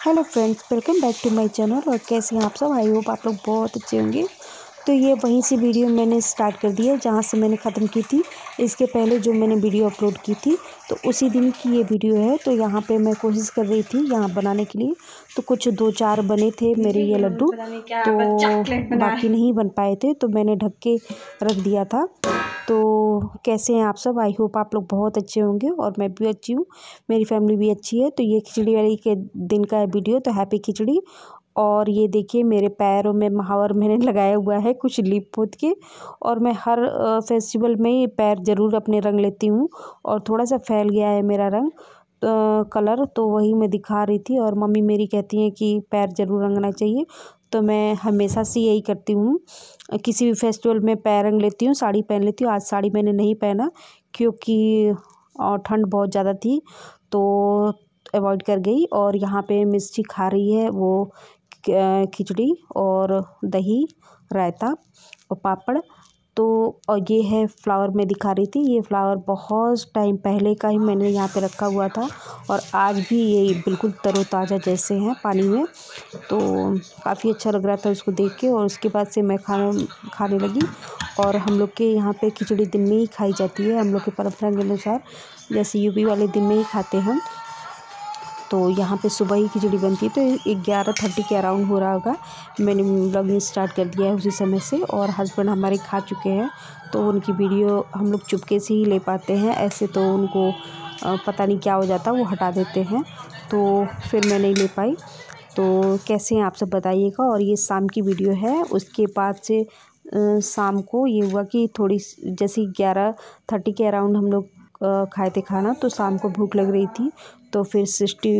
Hello friends, welcome back to my channel. और कैसे हैं आप सब? आई होप आप लोग बहुत अच्छे होंगे। तो ये वहीं से वीडियो मैंने स्टार्ट कर दी है जहाँ से मैंने ख़त्म की थी। इसके पहले जो मैंने वीडियो अपलोड की थी तो उसी दिन की ये वीडियो है। तो यहाँ पे मैं कोशिश कर रही थी यहाँ बनाने के लिए, तो कुछ 2-4 बने थे मेरे ये लड्डू, तो बाकी नहीं बन पाए थे तो मैंने ढक के रख दिया था। तो कैसे हैं आप सब? आई होप आप लोग बहुत अच्छे होंगे और मैं भी अच्छी हूँ, मेरी फैमिली भी अच्छी है। तो ये खिचड़ी वाली के दिन का वीडियो, तो हैप्पी खिचड़ी। और ये देखिए मेरे पैरों में महावर मैंने लगाया हुआ है कुछ लिप पोत के। और मैं हर फेस्टिवल में ये पैर ज़रूर अपने रंग लेती हूँ और थोड़ा सा फैल गया है मेरा रंग कलर, तो वही मैं दिखा रही थी। और मम्मी मेरी कहती हैं कि पैर ज़रूर रंगना चाहिए, तो मैं हमेशा से यही करती हूँ। किसी भी फेस्टिवल में पैर रंग लेती हूँ, साड़ी पहन लेती हूँ। आज साड़ी मैंने नहीं पहना क्योंकि ठंड बहुत ज़्यादा थी तो अवॉइड कर गई। और यहाँ पे मिर्ची खा रही है वो खिचड़ी और दही, रायता और पापड़। तो और ये है फ्लावर मैं दिखा रही थी। ये फ्लावर बहुत टाइम पहले का ही मैंने यहाँ पे रखा हुआ था और आज भी ये बिल्कुल तरोताज़ा जैसे हैं पानी में। तो काफ़ी अच्छा लग रहा था उसको देख के। और उसके बाद से मैं खाने लगी। और हम लोग के यहाँ पे खिचड़ी दिन में ही खाई जाती है, हम लोग के परंपरा के अनुसार। जैसे यूपी वाले दिन में ही खाते हैं, तो यहाँ पे सुबह ही खिचड़ी बनती है। तो 11:30 के अराउंड हो रहा होगा, मैंने व्लॉगिंग स्टार्ट कर दिया है उसी समय से। और हस्बैंड हमारे खा चुके हैं तो उनकी वीडियो हम लोग चुपके से ही ले पाते हैं, ऐसे तो उनको पता नहीं क्या हो जाता, वो हटा देते हैं, तो फिर मैं नहीं ले पाई। तो कैसे हैं आप सब बताइएगा। और ये शाम की वीडियो है। उसके बाद से शाम को ये हुआ कि थोड़ी जैसे 11:30 के अराउंड हम लोग खाए थे खाना, तो शाम को भूख लग रही थी तो फिर सृष्टि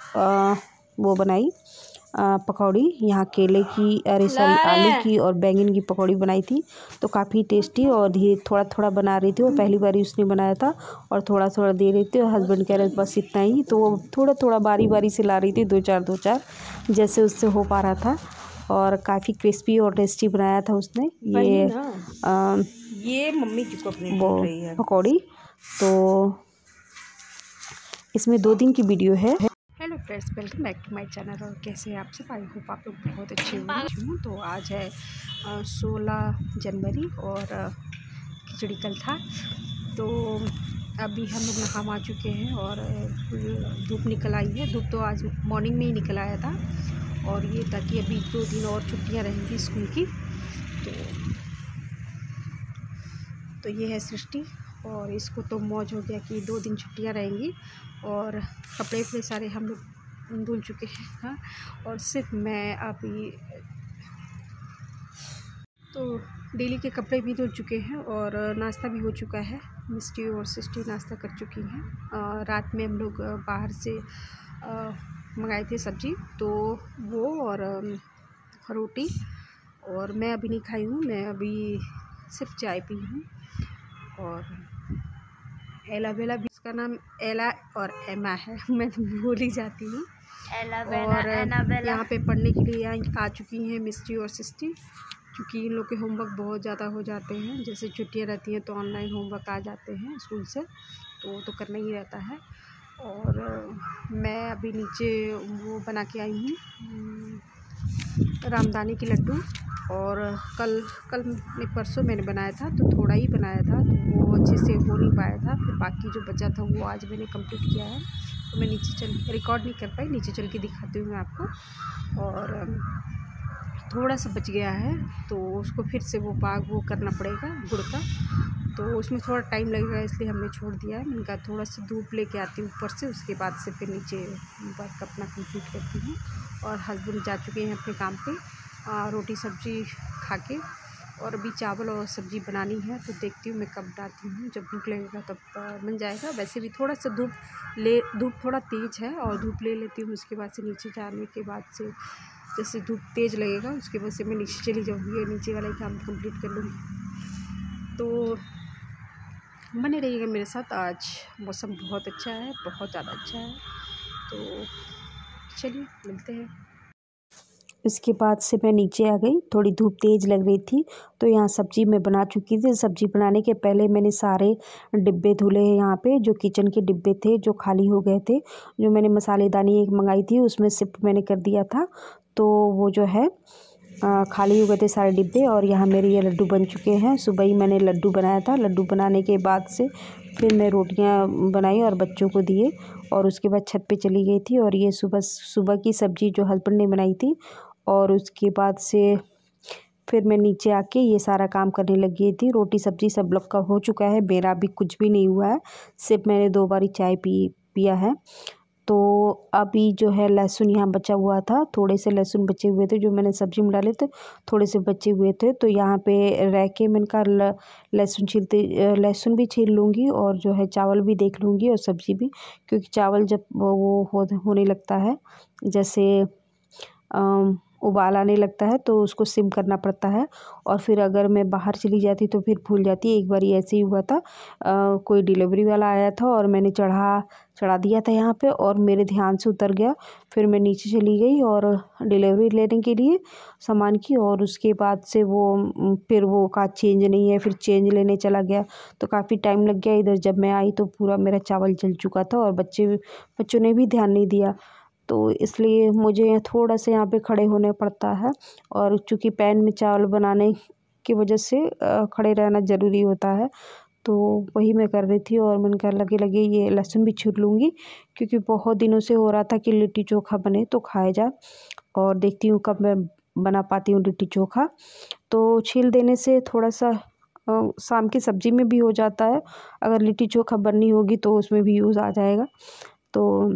वो बनाई पकौड़ी। यहाँ केले की, अरे सॉरी आलू की और बैंगन की पकौड़ी बनाई थी, तो काफ़ी टेस्टी। और धीरे थोड़ा थोड़ा बना रही थी, वो पहली बार ही उसने बनाया था और थोड़ा थोड़ा दे रही थी। और हस्बैंड कह रहे बस इतना ही, तो वो थोड़ा थोड़ा बारी बारी से ला रही थी, 2-4 जैसे उससे हो पा रहा था। और काफ़ी क्रिस्पी और टेस्टी बनाया था उसने ये मम्मी की को अपनी वो बोल रही है पकौड़ी। तो इसमें 2 दिन की वीडियो है। Hello friends, welcome back to my channel. और कैसे हैं आप सब? आई होप आप लोग बहुत अच्छे होंगे। तो आज है 16 जनवरी और खिचड़ी कल था। तो अभी हम लोग नहा चुके हैं और धूप निकल आई है। धूप तो आज मॉर्निंग में ही निकल आया था। और ये ताकि अभी 2 दिन और छुट्टियां रहेंगी स्कूल की। तो ये है सृष्टि, और इसको तो मौज हो गया कि 2 दिन छुट्टियां रहेंगी। और कपड़े वपड़े सारे हम लोग धुल चुके हैं। हाँ, और सिर्फ मैं अभी तो डेली के कपड़े भी धुल चुके हैं और नाश्ता भी हो चुका है। मिस्टी और सिस्टी नाश्ता कर चुकी हैं। रात में हम लोग बाहर से मंगाए थे सब्ज़ी, तो वो और रोटी। और मैं अभी नहीं खाई हूँ, मैं अभी सिर्फ चाय पी हूँ। और एला बेला भी, इसका नाम एला और एमा है, मैं तो भूल ही जाती हूँ। और यहाँ पे पढ़ने के लिए आ चुकी हैं मिस्टी और सिस्टी, क्योंकि इन लोग के होमवर्क बहुत ज़्यादा हो जाते हैं। जैसे छुट्टियाँ रहती हैं तो ऑनलाइन होमवर्क आ जाते हैं स्कूल से, तो वो तो करना ही रहता है। और मैं अभी नीचे वो बना के आई हूँ रामदानी के लड्डू। और कल परसों मैंने बनाया था, तो थोड़ा ही बनाया था, तो वो अच्छे से हो नहीं पाया था। फिर बाकी जो बचा था वो आज मैंने कंप्लीट किया है। तो मैं नीचे चल रिकॉर्ड नहीं कर पाई, नीचे चल के दिखाती हूँ मैं आपको। और थोड़ा सा बच गया है, तो उसको फिर से वो पाग वो करना पड़ेगा गुड़ का, तो उसमें थोड़ा टाइम लगेगा, इसलिए हमने छोड़ दिया है। मैंने कहा थोड़ा सा धूप लेके आती हूँ ऊपर से, उसके बाद से फिर नीचे वर्क अपना कंप्लीट करती हूँ। और हस्बैंड जा चुके हैं अपने काम पे रोटी सब्ज़ी खा के। और अभी चावल और सब्ज़ी बनानी है, तो देखती हूँ मैं कब डालती हूँ, जब भूख लगेगा तब बन जाएगा। वैसे भी थोड़ा सा धूप थोड़ा तेज़ है, और धूप ले लेती हूँ। उसके बाद से नीचे जाने के बाद से जैसे धूप तेज़ लगेगा उसके बाद से मैं नीचे चली जाऊँगी और नीचे वाला काम कंप्लीट कर लूँगी। तो बने रहिएगा मेरे साथ। आज मौसम बहुत अच्छा है, बहुत ज़्यादा अच्छा है। तो चलिए मिलते हैं। इसके बाद से मैं नीचे आ गई, थोड़ी धूप तेज़ लग रही थी। तो यहाँ सब्ज़ी मैं बना चुकी थी। सब्ज़ी बनाने के पहले मैंने सारे डिब्बे धुले हैं यहाँ पे, जो किचन के डिब्बे थे जो खाली हो गए थे। जो मैंने मसालेदानी एक मंगाई थी उसमें शिफ्ट मैंने कर दिया था, तो वो जो है खाली हो गए थे सारे डिब्बे। और यहाँ मेरे ये लड्डू बन चुके हैं। सुबह ही मैंने लड्डू बनाया था। लड्डू बनाने के बाद से फिर मैं रोटियाँ बनाई और बच्चों को दिए, और उसके बाद छत पे चली गई थी। और ये सुबह की सब्ज़ी जो हस्बैंड ने बनाई थी, और उसके बाद से फिर मैं नीचे आके ये सारा काम करने लग गई थी। रोटी सब्ज़ी सब लोग का हो चुका है, मेरा भी कुछ भी नहीं हुआ है, सिर्फ मैंने 2 बारी चाय पिया है। तो अभी जो है लहसुन यहाँ बचा हुआ था, थोड़े से लहसुन बचे हुए थे जो मैंने सब्ज़ी में डाले थे, थोड़े से बचे हुए थे। तो यहाँ पे रह के मैंने कहा लहसुन भी छील लूँगी, और जो है चावल भी देख लूँगी और सब्ज़ी भी, क्योंकि चावल जब वो होने लगता है, जैसे उबाल आने लगता है, तो उसको सिम करना पड़ता है। और फिर अगर मैं बाहर चली जाती तो फिर भूल जाती। एक बार ऐसे ही हुआ था, कोई डिलीवरी वाला आया था और मैंने चढ़ा दिया था यहाँ पे, और मेरे ध्यान से उतर गया। फिर मैं नीचे चली गई और डिलीवरी लेने के लिए सामान की, और उसके बाद से फिर वो कहा चेंज नहीं है, फिर चेंज लेने चला गया, तो काफ़ी टाइम लग गया। इधर जब मैं आई तो पूरा मेरा चावल जल चुका था, और बच्चों ने भी ध्यान नहीं दिया, तो इसलिए मुझे थोड़ा सा यहाँ पे खड़े होने पड़ता है। और चूँकि पैन में चावल बनाने की वजह से खड़े रहना ज़रूरी होता है, तो वही मैं कर रही थी। और मैंने कहा लगे ये लहसुन भी छील लूँगी, क्योंकि बहुत दिनों से हो रहा था कि लिट्टी चोखा बने तो खाया जाए, और देखती हूँ कब मैं बना पाती हूँ लिट्टी चोखा। तो छील देने से थोड़ा सा शाम की सब्ज़ी में भी हो जाता है, अगर लिट्टी चोखा बननी होगी तो उसमें भी यूज़ आ जाएगा। तो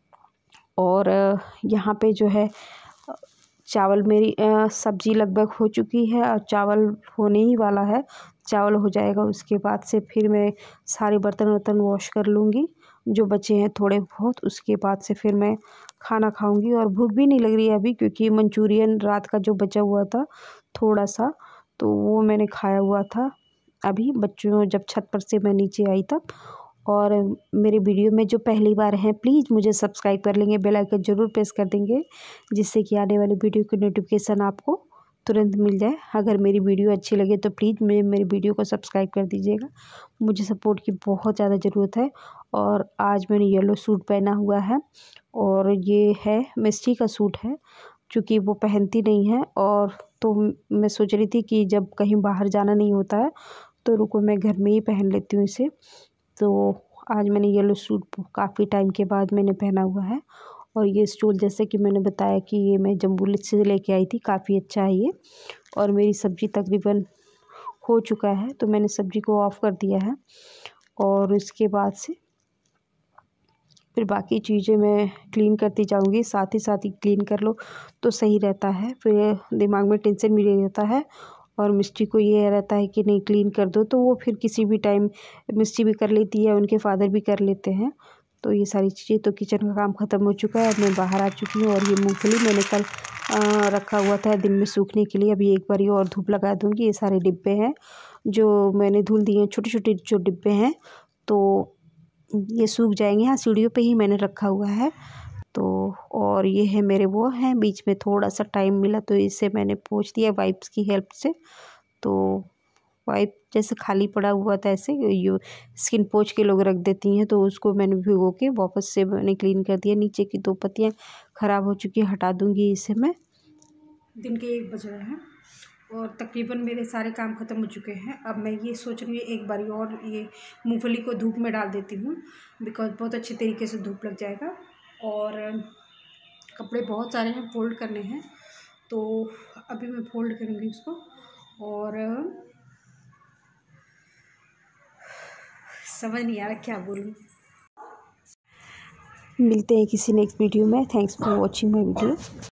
और यहाँ पे जो है चावल मेरी सब्ज़ी लगभग हो चुकी है, और चावल होने ही वाला है। चावल हो जाएगा उसके बाद से फिर मैं सारे बर्तन वर्तन वॉश कर लूँगी जो बचे हैं थोड़े बहुत। उसके बाद से फिर मैं खाना खाऊँगी, और भूख भी नहीं लग रही है अभी, क्योंकि मंचूरियन रात का जो बचा हुआ था थोड़ा सा, तो वो मैंने खाया हुआ था अभी। बच्चों जब छत पर से मैं नीचे आई तब। और मेरे वीडियो में जो पहली बार हैं प्लीज़ मुझे सब्सक्राइब कर लेंगे, बेल आइकन ज़रूर प्रेस कर देंगे, जिससे कि आने वाले वीडियो की नोटिफिकेशन आपको तुरंत मिल जाए। अगर मेरी वीडियो अच्छी लगे तो प्लीज़ मेरी वीडियो को सब्सक्राइब कर दीजिएगा, मुझे सपोर्ट की बहुत ज़्यादा ज़रूरत है। और आज मैंने येलो सूट पहना हुआ है, और ये है मिस्टी का सूट है, क्योंकि वो पहनती नहीं है। और तो मैं सोच रही थी कि जब कहीं बाहर जाना नहीं होता है तो रुको मैं घर में ही पहन लेती हूँ इसे। तो आज मैंने येलो सूट काफ़ी टाइम के बाद मैंने पहना हुआ है। और ये स्टूल जैसे कि मैंने बताया कि ये मैं जम्बूलित से लेके आई थी, काफ़ी अच्छा है ये। और मेरी सब्ज़ी तकरीबन हो चुका है, तो मैंने सब्ज़ी को ऑफ़ कर दिया है, और इसके बाद से फिर बाकी चीज़ें मैं क्लीन करती जाऊँगी। साथ ही क्लीन कर लो तो सही रहता है, फिर दिमाग में टेंशन भी नहीं रहता है। और मिस्टी को ये रहता है कि नहीं क्लीन कर दो, तो वो फिर किसी भी टाइम मिस्टी भी कर लेती है, उनके फादर भी कर लेते हैं। तो ये सारी चीज़ें, तो किचन का काम ख़त्म हो चुका है, अब मैं बाहर आ चुकी हूँ। और ये मूँगफली मैंने कल रखा हुआ था दिन में सूखने के लिए, अभी एक बार और धूप लगा दूँगी। ये सारे डिब्बे हैं जो मैंने धुल दिए, छोटे छोटे जो डिब्बे हैं, तो ये सूख जाएंगे। हाँ, सीढ़ियों पे ही मैंने रखा हुआ है। तो और ये है मेरे वो हैं, बीच में थोड़ा सा टाइम मिला तो इसे मैंने पोंछ दिया वाइप्स की हेल्प से। तो वाइप जैसे खाली पड़ा हुआ था, ऐसे यू स्किन पोंछ के लोग रख देती हैं, तो उसको मैंने भिगो के वापस से मैंने क्लीन कर दिया। नीचे की 2 पत्तियाँ ख़राब हो चुकी हैं, हटा दूँगी इसे मैं। दिन के 1 बज रहे हैं और तकरीबन मेरे सारे काम ख़त्म हो चुके हैं। अब मैं ये सोच रही हूँ एक बारी और ये मूंगफली को धूप में डाल देती हूँ, बिकॉज़ बहुत अच्छे तरीके से धूप लग जाएगा। और कपड़े बहुत सारे हैं, फ़ोल्ड करने हैं, तो अभी मैं फ़ोल्ड करूँगी उसको। और समझ नहीं आ रहा क्या बोलूँ। मिलते हैं किसी नेक्स्ट वीडियो में। Thanks for watching my video.